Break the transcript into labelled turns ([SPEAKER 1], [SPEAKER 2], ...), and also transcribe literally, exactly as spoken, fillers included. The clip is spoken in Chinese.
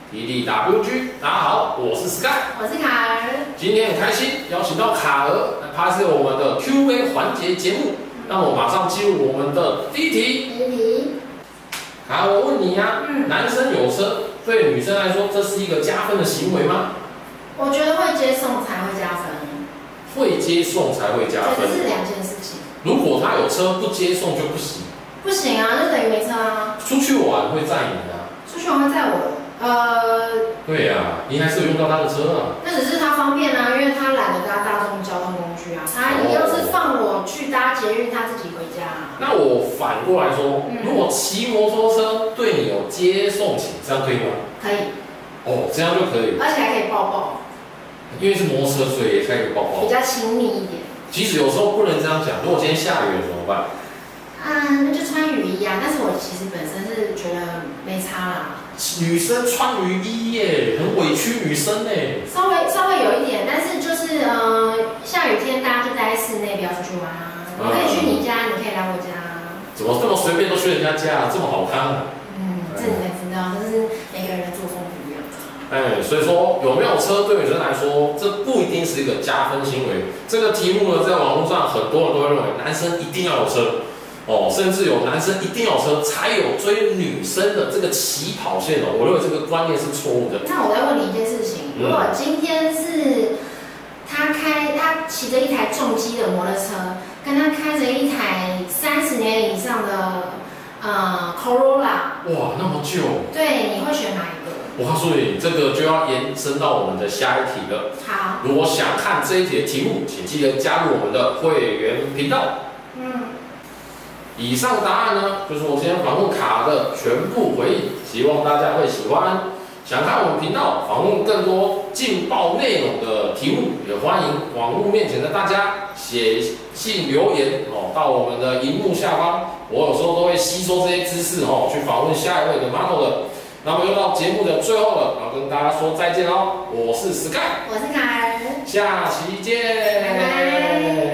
[SPEAKER 1] T D W G， 大家好，我是 Sky，
[SPEAKER 2] 我是卡儿。
[SPEAKER 1] 今天很开心邀请到卡儿来拍摄我们的 Q A 环节节目，让我马上进入我们的第一题。
[SPEAKER 2] 第一题，
[SPEAKER 1] 卡儿，我问你呀、啊，
[SPEAKER 2] 嗯、
[SPEAKER 1] 男生有车对女生来说，这是一个加分的行为吗？
[SPEAKER 2] 我觉得会接送才会加分。
[SPEAKER 1] 会接送才会加分，
[SPEAKER 2] 这是两件事情。
[SPEAKER 1] 如果他有车不接送就不行。
[SPEAKER 2] 不行啊，就等于没车啊。
[SPEAKER 1] 出去玩会载你啊？
[SPEAKER 2] 出去玩会载我。呃。
[SPEAKER 1] 对呀、啊，你还是有用到他的车啊。
[SPEAKER 2] 那只是他方便啊，因为他懒得搭大众交通工具啊。他一样是放我去搭捷运，他自己回家、啊。
[SPEAKER 1] 那我反过来说，
[SPEAKER 2] 嗯、
[SPEAKER 1] 如果骑摩托车对你有接送情，这样可以吗？
[SPEAKER 2] 可以。
[SPEAKER 1] 哦，这样就可以。
[SPEAKER 2] 而且还可以抱抱。
[SPEAKER 1] 因为是摩托车，所以也可以抱抱。
[SPEAKER 2] 比较亲密一点。
[SPEAKER 1] 其实有时候不能这样讲，如果今天下雨了怎么办？
[SPEAKER 2] 啊，那就穿雨衣啊。但是我其实本身是觉得没差啦。
[SPEAKER 1] 女生穿雨衣耶，很委屈女生呢。
[SPEAKER 2] 稍微稍微有一点，但是就是呃，下雨天大家就待在室内，不要出去玩啊。我可以去你家，你可以来我家。
[SPEAKER 1] 怎么这么随便都去人家家，这么好看、啊？
[SPEAKER 2] 嗯，这你才知道，这是每个人的作风不一样。
[SPEAKER 1] 哎，所以说有没有车对女生来说，这不一定是一个加分行为。这个题目呢，在网络上很多人都会认为男生一定要有车，哦，甚至有男生一定要有车才有追女生的这个起跑线哦。我认为这个观念是错误的。
[SPEAKER 2] 那我再问你一件事情，如果今天是他开他骑着一台重机的摩托车，跟他开着一台三十年以上的呃 Corolla，
[SPEAKER 1] 哇，那么旧。
[SPEAKER 2] 对，你会选哪一个？
[SPEAKER 1] 我告诉你，这个就要延伸到我们的下一题了。
[SPEAKER 2] 好，
[SPEAKER 1] 如果想看这一题的题目，请记得加入我们的会员频道。
[SPEAKER 2] 嗯，
[SPEAKER 1] 以上答案呢，就是我今天访问卡的全部回应，希望大家会喜欢。想看我们频道访问更多劲爆内容的题目，也欢迎网络面前的大家写信留言哦，到我们的荧幕下方。我有时候都会吸收这些知识哦，去访问下一位的 model 的。那么又到节目的最后了，要跟大家说再见喽！我是 Sky，
[SPEAKER 2] 我是凯儿，
[SPEAKER 1] 下期见，
[SPEAKER 2] 拜拜。